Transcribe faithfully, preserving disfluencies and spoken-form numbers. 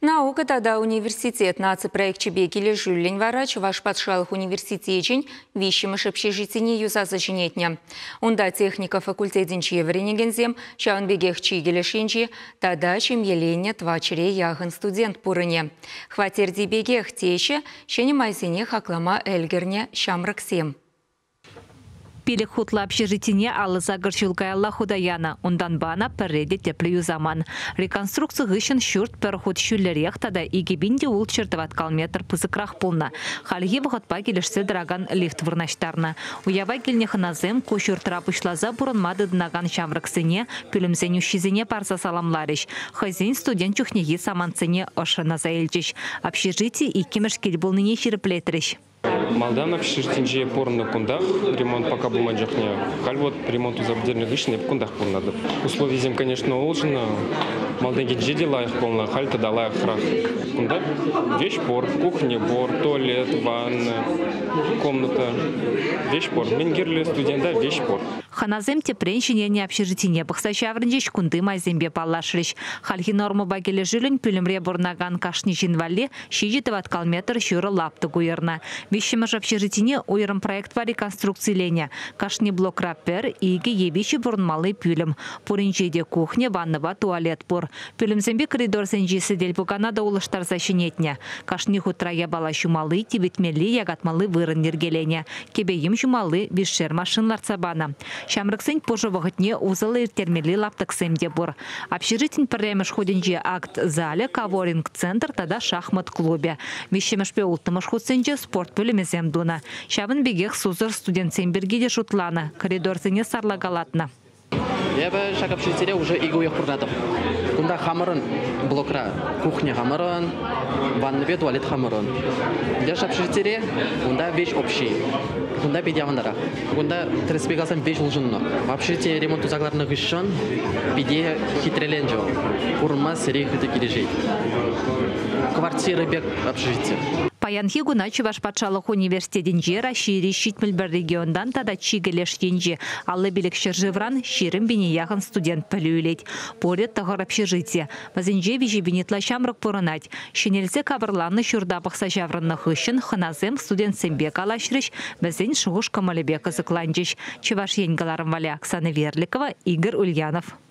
Наука тада университет наци проектчебе келе жүллен вара Чуваш патшалық университетін вишіміш общежитіне юзасы женетне. Онда техника факультетінче вренегензем, шаунбегех чигелешенче, тада чемелене твачыре яғын студент пурыне. Хватерди бегех теше, шене майзене хаклама элгерне шамрыксем. Пилік хутла общежитине алыза гырчылкаялла худаяна, ондан бана пірреде теплею заман. Реконструкция гышын шүрт пір худ шүллерек тада игебінде ул чертываткал метр пызыкрах полна. Хальге вғытпа келішсе драган лифт вырнаштарна. Уява келнехыназем кошур трапышлаза бұрынмады дынаган шамрыксыне, пүлімзен үшізіне парса саламларыш. Хазин студент чухнеги саманцыне ошына заэльчиш. Общежитие и кемеш келбулныне шириплетриш. Малдан общежитинче порно кундах, ремонт пока был манжахне. Халь вот ремонт из обдельных гышин в кундах пол надо. Условия зим, конечно, улучшено. Малдан гиджи дела их полно, халь тогда лая храх. Кундах вещь пор, кухня, бор, туалет, ванна, комната, вещь пор. Менгерли студента вещь пор. Ханазем тепреншине не общежитине бахсачаврынчиш кунды майзембе паллашрыш. Хальхи норму багеле жилин пюлемре борнаган кашничин валли шижитыват калметр шюры лапты гуерна. Вещемаш общежитине уйрым проект по реконструкции леня. Кашни блок раппер иги ебичи бурнмалы пюлем. Пуринчеде кухня, ваннова, туалет пор. Пюлемзембе коридор сенжисы дель бугана улыштар защинетня. Кашни хутра ябала шумалы, тибетмели ягатмалы вырын нергеленя. Кебеем шумалы вишер машинлар цабана. Шамрыксын позже вагытне узылы термели лаптыксемде бур. Общежитин пірремеш ходинже акт зале, каворинг-центр, тада шахмат клубе. Вещемешпе ултымыш худсенже спорт бөлімезем дуна. Шавын бегех сузыр студентсен бергеде шутлана. Коридорсыне сарлагалатна. Я бы шаг общежития уже игу их продадым. Кунда хамырын блокра, кухня хамырын, ваннабе туалет хамырын. Для общежития кунда вещь общий. Кунда бедявандара. Кунда треспегасан вещь лжинно. В общежитии ремонту загларных гышын, беде хитреленджо. Урма серих это кирежей. Квартиры бег общежития. Паянхи гуна Чуваш патшалық университетінже Рашири шитміл бір региондан тада чигелеш енже. Аллы білік шыржывран ширым біне яғын студент пөлеулет. Порет тағыр общежитие. Базынже вежі бенетла шамрық порынать. Шенелзе кабырланы шурда бақса жаврынных үшін хыназем студент сенбек алашрыш, бізін шығыш камалебек ызыкланжыш. Чуваш енгаларым валя Оксана Верликова, Игорь Ульянов.